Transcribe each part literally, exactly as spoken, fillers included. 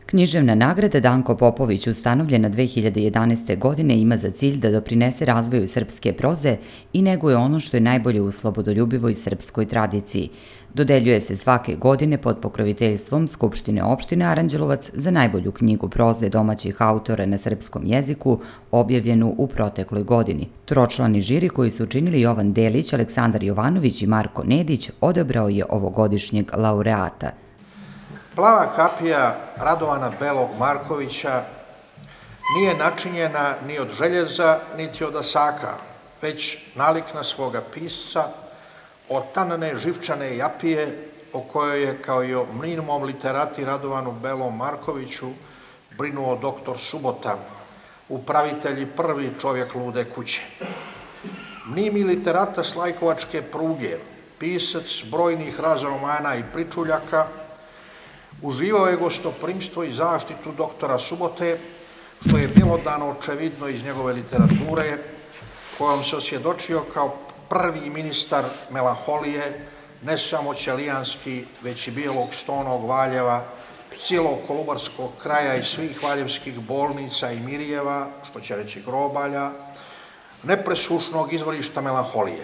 Književna nagrada Danko Popović, ustanovljena dve hiljade jedanaeste. godine, ima za cilj da doprinese razvoju srpske proze i neguje ono što je najbolje u slobodoljubivoj srpskoj tradiciji. Dodeljuje se svake godine pod pokroviteljstvom Skupštine opštine Aranđelovac za najbolju knjigu proze domaćih autora na srpskom jeziku, objavljenu u protekloj godini. Tročlani žiri koji su učinili Jovan Delić, Aleksandar Jovanović i Marko Nedić odabrao je ovogodišnjeg laureata. Plava kapija Radovana Belog Markovića nije načinjena ni od željeza, niti od asaka, već nalik na svoga pisca od tanane živčane japije o kojoj je, kao i o mlinimom literati Radovanu Belom Markoviću, brinuo doktor Subota, upravitelj i prvi čovjek lude kuće. Mnimi literata Slajkovačke pruge, pisac brojnih razromana i pričuljaka, uživao je gostoprimstvo i zaštitu doktora Subote, što je bjelodano očevidno iz njegove literature, kojom se osvjedočio kao prvi ministar melanholije, ne samo ćelijanski, već i Bijelog Stonog, Valjeva, cijelog Kolubarskog kraja i svih valjevskih bolnica i Mirjeva, što će reći grobalja, nepresušnog izvorišta melanholije.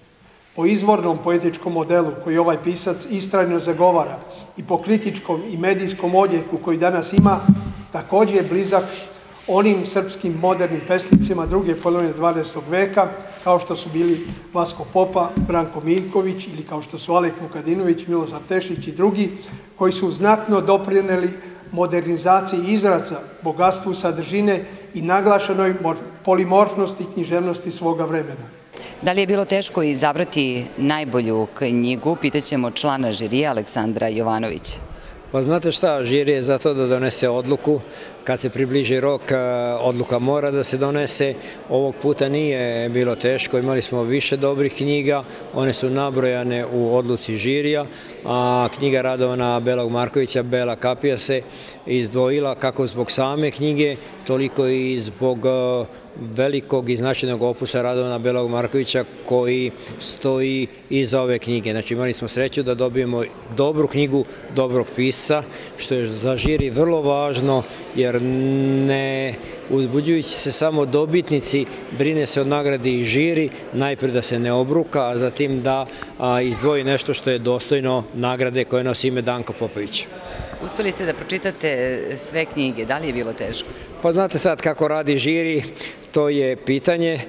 Po izvornom poetičkom modelu koji ovaj pisac istrajno zagovara i po kritičkom i medijskom odjeku koji danas ima, također je blizak onim srpskim modernim pesnicima druge polovine dvadesetog veka, kao što su bili Vasko Popa, Branko Miljković ili kao što su Alek Vukadinović, Milosav Tešić i drugi, koji su znatno doprinijeli modernizaciji izraza, bogatstvu sadržine i naglašenoj polimorfnosti i književnosti svoga vremena. Da li je bilo teško izabrati najbolju knjigu, pitaćemo člana žirija Aleksandra Jovanovića. Pa znate šta, žiri je zato da donese odluku. Kad se približi rok, odluka mora da se donese. Ovog puta nije bilo teško, imali smo više dobrih knjiga, one su nabrojane u odluci žirija, a knjiga Radovana Belog Markovića, Bela kapija, se izdvojila kako zbog same knjige, toliko i zbog velikog i značajnog opusa Radovana Belog Markovića koji stoji iza ove knjige. Znači imali smo sreću da dobijemo dobru knjigu dobrog pisca, što je za žiri vrlo važno, jer ne uzbuđujući se samo dobitnici, brine se od nagradi i žiri, najprije da se ne obruka, a zatim da izdvoji nešto što je dostojno nagrade koje nosi ime Danko Popović. Uspeli ste da pročitate sve knjige, da li je bilo teško? Pa znate sad kako radi žiri, to je pitanje.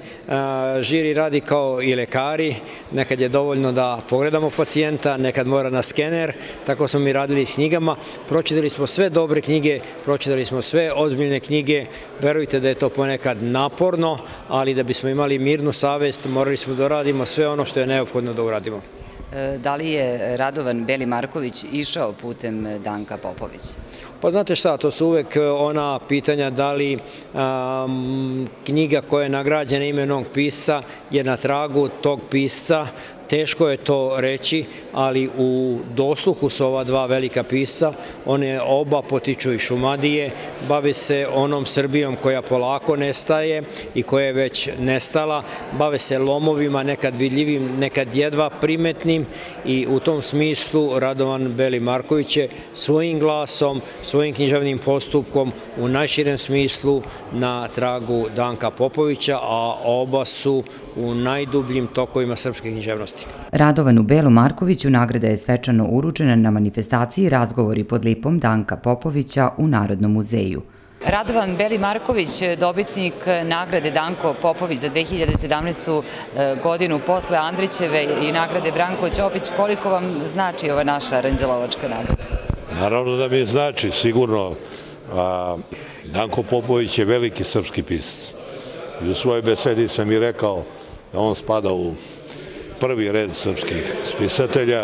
Žiri radi kao i lekari, nekad je dovoljno da pogledamo pacijenta, nekad mora na skener, tako smo mi radili s knjigama. Pročitali smo sve dobre knjige, pročitali smo sve ozbiljne knjige, verujte da je to ponekad naporno, ali da bismo imali mirnu savest, morali smo da uradimo sve ono što je neophodno da uradimo. Da li je Radovan Beli Marković išao putem Danka Popovića? Pa znate šta, to su uvek ona pitanja da li knjiga koja je nagrađena imenom pisca je na tragu tog pisca. Teško je to reći, ali u dosluhu su ova dva velika pisca, one oba potiču iz Šumadije, bave se onom Srbijom koja polako nestaje i koja je već nestala, bave se lomovima, nekad vidljivim, nekad jedva primetnim, i u tom smislu Radovan Beli Marković je svojim glasom, svojim književnim postupkom u najširem smislu na tragu Danka Popovića, a oba su u najdubljim tokovima srpske književnosti. Radovanu Belu Markoviću nagrada je svečano uručena na manifestaciji Razgovori pod lipom Danka Popovića u Narodnom muzeju. Radovan Beli Marković, dobitnik nagrade Danko Popović za dve hiljade sedamnaestu. godinu posle Andrićeve i nagrade Branko Ćopić, koliko vam znači ova naša aranđelovačka nagrada? Naravno da mi znači, sigurno. Danko Popović je veliki srpski pisac. U svojoj besedi sam i rekao da on spada u prvi red srpskih spisatelja,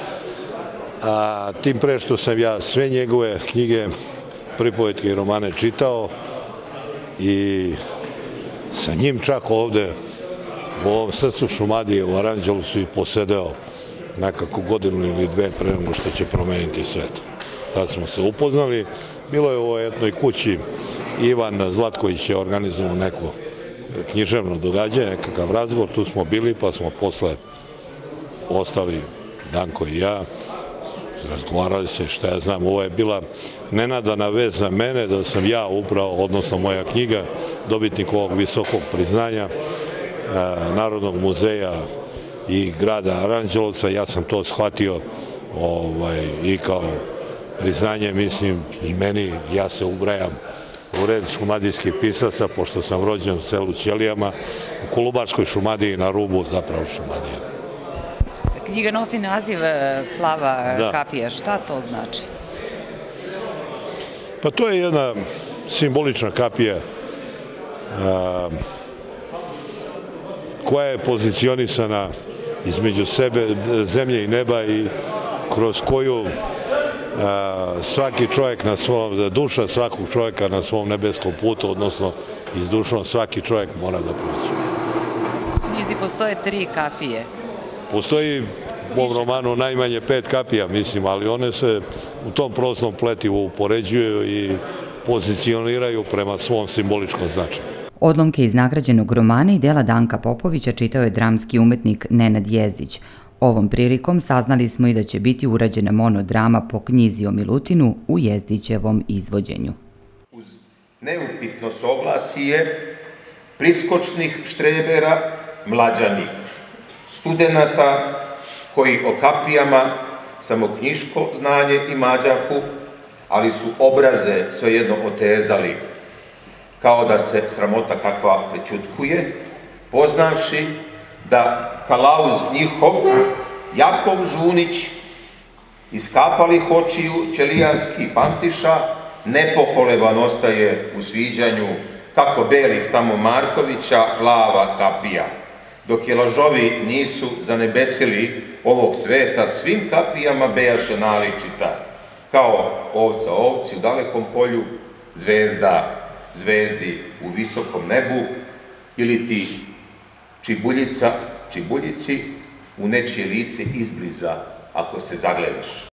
a tim pre što sam ja sve njegove knjige, pripovetke i romane čitao i sa njim čak ovde u ovom srcu Šumadije u Aranđelovcu i posedeo nekako godinu ili dve pre nego što će promeniti svet. Tad smo se upoznali, bilo je u ovoj jednoj kući, Ivan Zlatković je organizovao neko književno događanje, nekakav razgovor, tu smo bili pa smo posle ostali, Danko i ja, razgovarali se, šta ja znam, ovo je bila nenadana vez za mene, da sam ja upravo, odnosno moja knjiga, dobitnik ovog visokog priznanja Narodnog muzeja i grada Aranđelovca. Ja sam to shvatio i kao priznanje, mislim, i meni, ja se ubrajam u red šumadijskih pisaca, pošto sam rođen u selu Ćelijama, u Kolubarskoj Šumadiji, na rubu zapravo Šumadije. Knjiga nosi naziv Plava kapija. Šta to znači? Pa to je jedna simbolična kapija koja je pozicionisana između sebe, zemlje i neba i kroz koju svaki čovjek na svom, duša svakog čovjeka na svom nebeskom putu, odnosno iz dušom svaki čovjek mora da prođe. U knjizi postoje tri kapije. Postoji u ovom romanu najmanje pet kapija, mislim, ali one se u tom prostom pletivu upoređuju i pozicioniraju prema svom simboličkom značaju. Odlomke iz nagrađenog romana i dela Danka Popovića čitao je dramski umetnik Nenad Jezdić. Ovom prilikom saznali smo i da će biti urađena monodrama po knjizi o Milutinu u Jezdićevom izvođenju. Uz neupitno soglasje priskočnih štrebera, mlađanih, studenata koji o kapijama samo knjiško znanje i mađahu, ali su obraze svejedno otezali, kao da se sramota kakva prećutkuje, poznavši da kalauz njihov, Jakov Žunić, iskapalih očiju ćelijanskih pantiša, nepokoleban ostaje u sviđanju kako belih tamo Markovića plava kapija, dok je lažovi nisu zanebesili ovog sveta, svim kapijama bejaše naličita, kao ovca ovci u dalekom polju, zvezda zvezdi u visokom nebu, ili ti čibuljica čibuljici u nečije lice izbliza ako se zagledaš.